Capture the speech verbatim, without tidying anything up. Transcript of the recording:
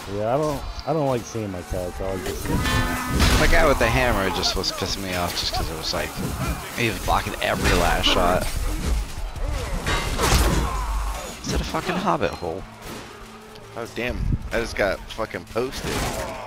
Yeah, I don't I don't like seeing my character. I like just The guy with the hammer just was pissing me off just because it was like he was blocking every last shot. Is it a fucking hobbit hole? Oh damn! I just got fucking posted.